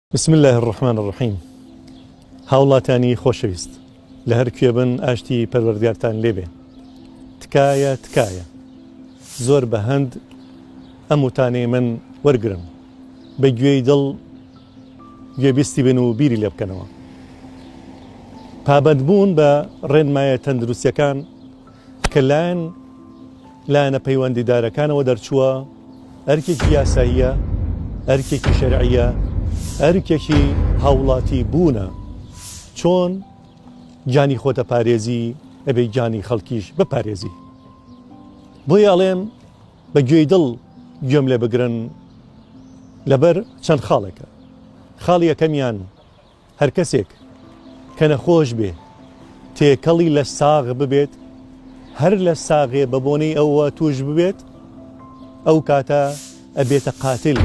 بسم الله الرحمن الرحيم. هاوڵاتانی خۆشەویست لە هەر کوێ بن ئاشتی پەروەردگارتان لێبێ. تکایە زۆر بە هەند ئەم وتانەی من وەرگرن بە گوێی دڵ گوێبیستی بن و بیری لێ بکەنەوە. پابەندبوون بە ڕێنمایە تەندروستیەکان کە لایەنە پەیوەندیدارەکانەوە دەرچووە ئەرکێکی یاساییە، ئەرکێکی شەرعیە، ئەرکێکی هاوڵاتی بوونە. چۆن جانی خۆتە پارێزی ئەبێ جانی خەڵکیش بپارێزی. بۆی ئەڵێم بە گوێی دڵ گوێم لێ بگرن لەبەر چەند خاڵێکە. خاڵی یەکەمیان هەر کەسێک کە نەخۆش بێ تێکەڵی لە ساغ ببێت، هەر لە ساغێ بە بۆنەی ئەوە توش ببێت، ئەو کاتە ئەبێتە قاتل.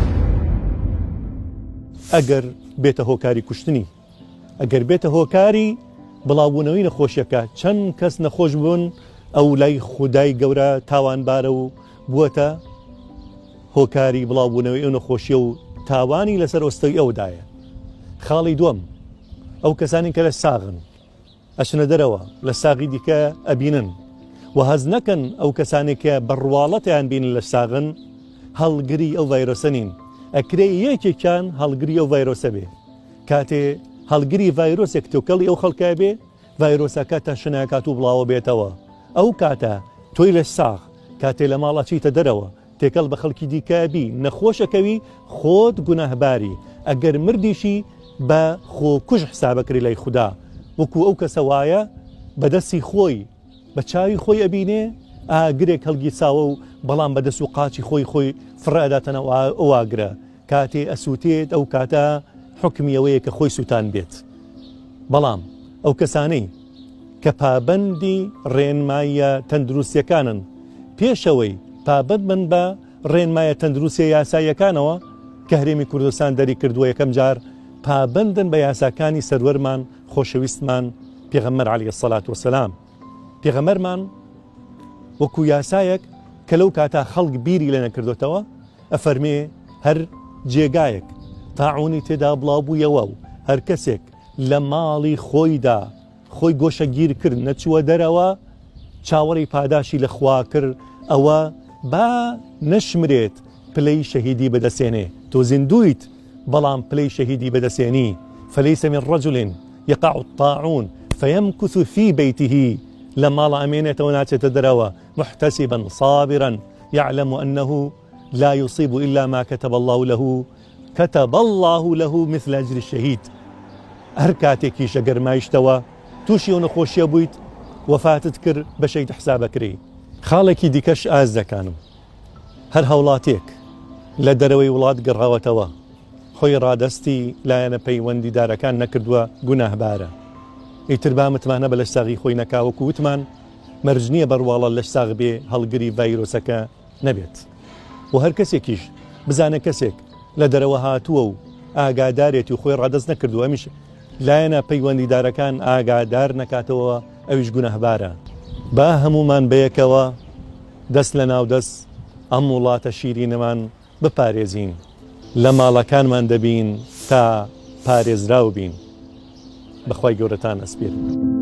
ئەگەر بێتە هۆکاری کوشتنی، ئەگەر بێتە هۆکاری بڵاوبوونەوەی نەخۆشیەکە. چەند کەس نەخۆش بوون ئەو لای خودای گەورە تاوانبارە و بووەتە هۆکاری بڵاوبوونەوەی ئەو نەخۆشیە و تاوانی لەسەر ئۆستەوی ئەودایە. خاڵی دووەم ئەو کەسانی کە لە ساغن ئەچنە دەرەوە لە ساغی دیکە ئەبینن و هەز نەکەن ئەو کەسانێک کە بەڕواڵەتیان بینن لە ساغن هەڵگری ئەو ڤایرۆسە نین. ئەکرێ یەکێکیان هەڵگری ئەو ڤایرۆسە بێ. کاتێ هەڵگری ڤایرۆسێک تۆکەڵی ئەو خەڵکای بێ، ڤایرۆسەکە تەشنەکات و بڵاوە بێتەوە. ئەو کاتە تۆی لە ساغ کاتێ لە ماڵە چیتە دەرەوە تێکەڵ بە خەڵکی دیکەبی نەخۆشەکەوی خۆت گوناهباری. ئەگەر مردیشی بە خۆکوژ حسابەکری لای خوددا، وەکو ئەو کەسە وایە بەدەستی خۆی بە چاوی خۆی ئەبینێ ئاگرێک هەڵگی چاوە و بەڵام بەدەست و قاچی خۆی فڕاداتەنەوە ئەواگرە. کاتێ ئەسووتێت ئەو کاتە حکمی ئەوەیە کە خۆی سووتان بێت. بەڵام ئەو کەسانەی کە پابەندی ڕێنمایە تەندروستیەکانن پێشەوەی پابەند من بە ڕێنمایە تەندروستیە یاساییەکانەوە کە هەرێمی کوردستان دەری کردووە یەکەم جار پابەندن بە یاساکانی سەروەرمان خۆشەویستمان پێغەمبەر عەلەیهی السەڵات وەسەلام. پێغەمبەرمان وەکو یاسایەک کە لەو کاتا خەڵک بیری لێ نەکردوێتەوە ئەفەرمێ هەر جێگایەک تاعونی تێدا بڵاو بوویەوە و هەر کەسێک لە ماڵی خۆیدا خۆی گۆشە گیر کرد نەچووە دەرەوە چاوەڕی پاداشی لە خوا کرد، ئەوە با نەشمرێت پلەی شەهیدی بەدەسێنێ. تۆ زیندویت بەڵام پلەی شەهیدی بەدەسێنی. فليس من رجل يقع الطاعون فيمكث في بيته لە ماڵە ئەمێنێتەوە ناچێتە دەرەوە محتسبا صابرا يعلم أنه لا يصيب إلا ما كتب الله له مثل أجر الشهيد. هەر کاتێکیشە گەرمایشتەوە تووشی ئەو نەخۆشیە بوویت وەفاتت کرد بە شەید حسابەکرێ. خاڵێکی دیکەش ئاز دەکانم. هەر هەوڵاتێک لە دەرەوەی وڵات گەڕاوەتەوە خۆی ڕادەستی لایەنە پەیوەندیدارەکان نەکردووە گوناهبارە. ئیتر با متمانە بە لە ساغی خۆی نەکاوەکو وتمان مەرجنیە بەڕواڵە لەش ساغ بێ هەڵگری ڤایرۆسەکە نەبێت. و هەر کەسێکیش بزانە کەسێک لە دەرەوە هاتووە و ئاگادارێتی و خۆی ڕادەست نەکردو ئەمیش لایەنە پەیوەندیدارەکان ئاگادار نەکاتەوە ئەویش گوناهبارە. با هەمومان بەیەکەوە دەست لە ناو دەست ئەم وڵاتە شیرینەمان بپارێزین، لە ماڵەکانمان دەبین تا پارێزراو بین. بەخوای گەورەتان ئەسپێرم.